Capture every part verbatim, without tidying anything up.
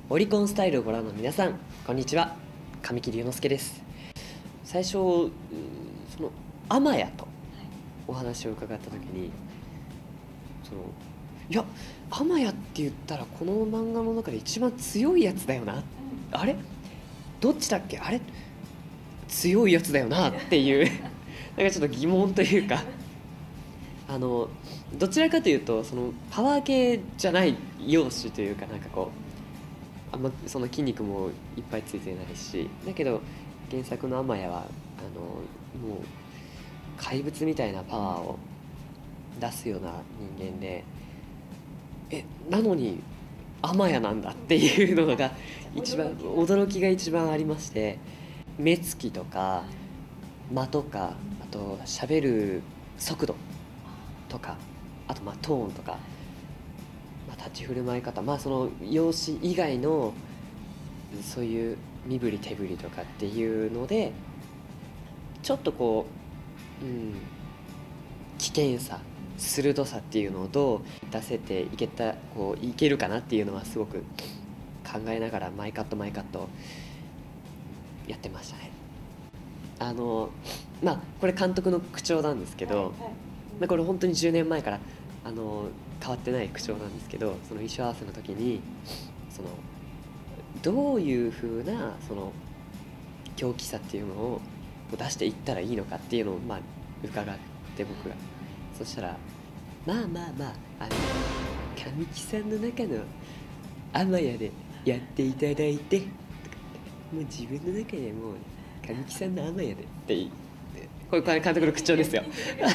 オリコンスタイルをご覧の皆さん、こんにちは。神木隆之介です。最初そのあまやとお話を伺った時に、そのいやあまやって言ったらこの漫画の中で一番強いやつだよな、あれどっちだっけ、あれ強いやつだよなっていうなんかちょっと疑問というかあのどちらかというとそのパワー系じゃない容姿というか、なんかこうあんまその筋肉もいっぱいついてないし、だけど原作の天谷はあのもう怪物みたいなパワーを出すような人間で、えなのに天谷なんだっていうのが一番驚きが一番ありまして、目つきとか間とか、あと喋る速度とか、あとまあトーンとか、まあ、立ち振る舞い方、まあその容姿以外のそういう身振り手振りとかっていうのでちょっとこう、うん、危険さ鋭さっていうのをどう出せていけたこういけるかなっていうのはすごく考えながら毎カット毎カットやってましたね。あのまあこれ監督の口調なんですけど、はいはい、まあ、これ本当にじゅうねんまえからあの変わってない口調なんですけど、その衣装合わせの時にそのどういう風なその狂気さっていうのを出していったらいいのかっていうのをまあ伺って僕が、そしたらまあまあまああの神木さんの中の天谷でやっていただいて、もう自分の中でもう神木さんの天谷でって言って、これ監督の口調ですよ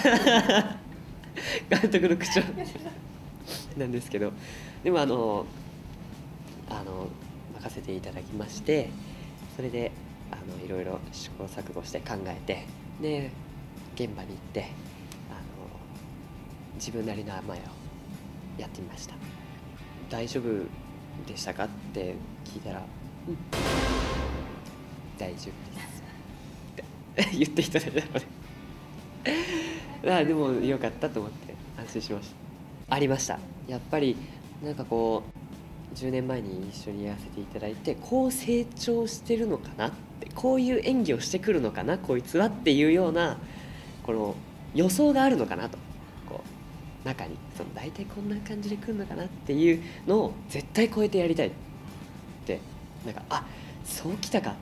監督の口調なんですけど、でもあのあの任せていただきまして、それであのいろいろ試行錯誤して考えて、で現場に行ってあの自分なりの甘えをやってみました。大丈夫でしたかって聞いたら、うん、大丈夫ですって言っていただいたのであでもよかったと思って安心しました。ありました。やっぱりなんかこうじゅうねんまえに一緒にやらせていただいて、こう成長してるのかなって、こういう演技をしてくるのかなこいつはっていうようなこの予想があるのかなと、こう中にその大体こんな感じで来るのかなっていうのを絶対超えてやりたいって、なんかあそうきたかって、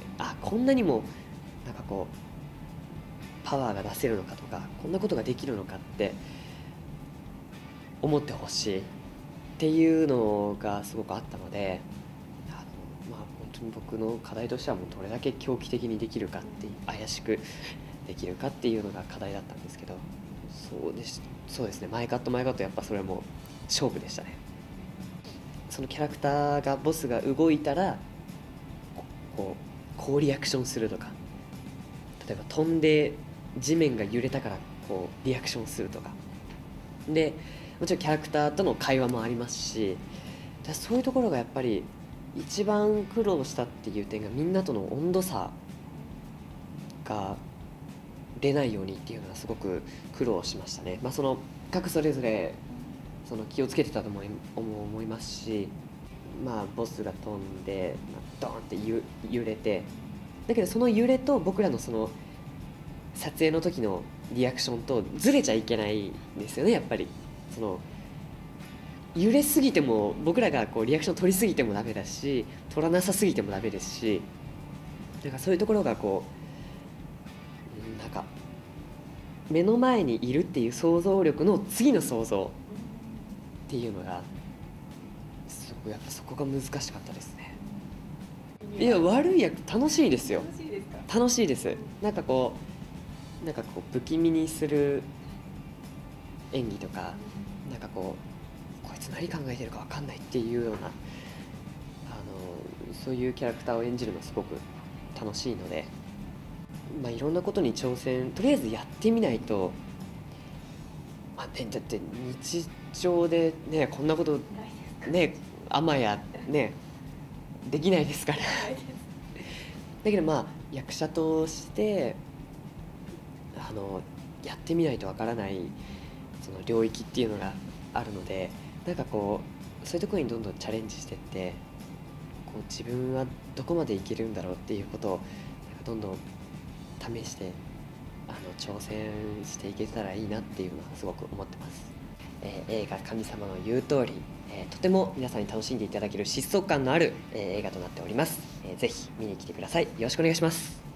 あこんなにもなんかこうパワーが出せるのかとか、こんなことができるのかって思ってほしいっていうのがすごくあったので、あの、まあ、本当に僕の課題としてはもうどれだけ狂気的にできるかっていう、怪しくできるかっていうのが課題だったんですけど、そうです、そうですね、毎カット毎カットやっぱそれも勝負でしたね。そのキャラクターがボスが動いたらこうこうリアクションするとか、例えば飛んで地面が揺れたからこうリアクションするとかで、もちろんキャラクターとの会話もありますし、そういうところがやっぱり一番苦労したっていう点が、みんなとの温度差が出ないようにっていうのはすごく苦労しましたね。まあ、その各それぞれその気をつけてたと思い、思いますし、まあ、ボスが飛んで、まあ、ドーンってゆ揺れて、だけどその揺れと僕らのその撮影の時のリアクションとずれちゃいけないんですよね。やっぱりその揺れすぎても僕らがこうリアクション取りすぎてもダメだし、取らなさすぎてもダメですし、なんかそういうところがこうなんか目の前にいるっていう想像力の次の想像っていうのがすごくやっぱそこが難しかったですね。いや悪い役楽しいですよ。 楽しいですか？ 楽しいです。なんかこうなんかこう不気味にする演技とか、なんかこうこいつ何考えてるか分かんないっていうような、あのそういうキャラクターを演じるのすごく楽しいので、まあ、いろんなことに挑戦とりあえずやってみないと、まあね、だって日常でねこんなことね天谷ねできないですからだけどまあ役者としてあのやってみないとわからないその領域っていうのがあるので、なんかこうそういうところにどんどんチャレンジしていって、 こう自分はどこまでいけるんだろうっていうことをなんかどんどん試してあの挑戦していけたらいいなっていうのはすごく思ってます。えー映画「神様の言う通り」えーとても皆さんに楽しんでいただける疾走感のある、えー映画となっております。えーぜひ見に来てください。よろしくお願いします。